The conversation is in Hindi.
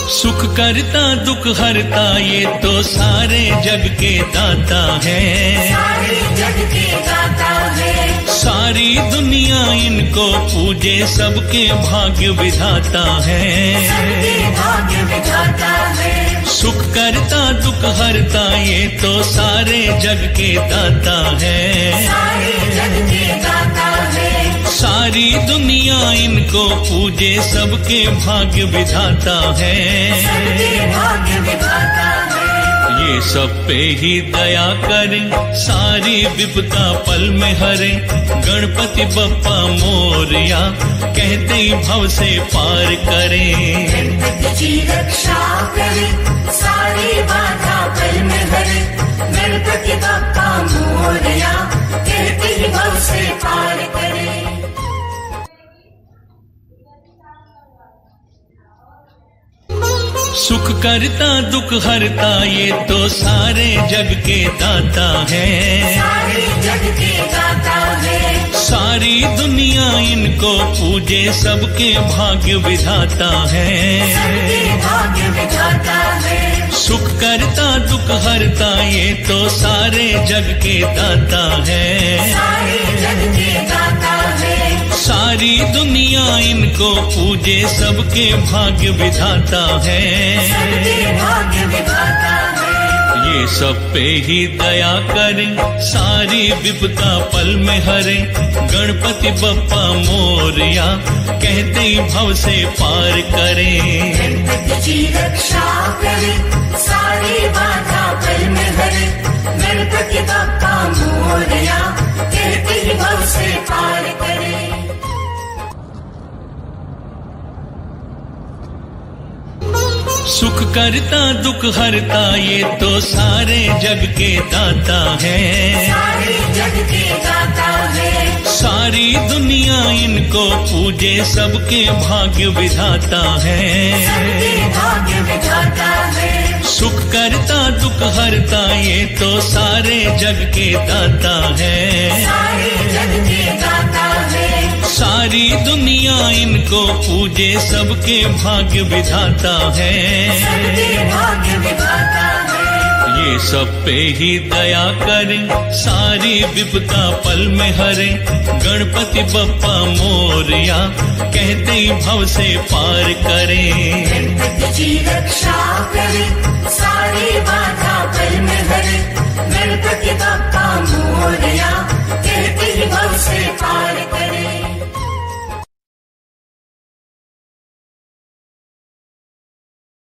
सुख करता दुख हरता ये तो सारे जग के दाता है, सारे जग के दाता है। सारी दुनिया इनको पूजे सबके भाग्य विधाता है, सबके भाग्य विधाता है। सुख करता दुख हरता ये तो सारे जग के दाता है, सारे जग के दाता है। सारी दुनिया इनको पूजे सबके भाग्य विधाता है, सबके भाग्य विधाता है। ये सब पे ही दया करे सारी विपदा पल में हरे। गणपति बप्पा मोरया कहते ही भव से पार करे। गणपति जी रक्षा करे सारी बाधा पल में हरे। गणपति बप्पा मोरया कहते ही भव से पार करे। सुख करता दुख हरता ये तो सारे जग के दाता है, सारे जग के दाता है। सारी दुनिया इनको पूजे सबके भाग्य विधाता है, सबके भाग्य विधाता है। सुख करता दुख हरता ये तो सारे जग के दाता है, सारे जग के दाता है। सारी दुनिया इनको पूजे सबके भाग्य विधाता है, सबके भाग्य विधाता है। ये सब पे ही दया करे सारी विपदा पल में हरे। गणपति बप्पा मोरया कहते ही भव से पार करे। गणपति जी रक्षा करे सारी बाधा पल में हरे। गणपति बप्पा मोरया कहते ही भव से पार करे। सुख करता दुख हरता ये तो सारे जग के दाता है, सारे जग के दाता है। सारी दुनिया इनको पूजे सबके भाग्य विधाता है, सबके भाग्य विधाता है। सुख करता दुख हरता ये तो सारे जग के दाता है, सारे जग के दाता है। सारी दुनिया इनको पूजे सबके भाग्य विधाता है, सबके भाग्य विधाता है। ये सब पे ही दया करे सारी विपदा पल में हरे। गणपति बप्पा मोरया कहते ही भव से पार करे। गणपति जी रक्षा करे सारी बाधा पल में हरे। गणपति बप्पा मोरया कहते ही भव से पार करे।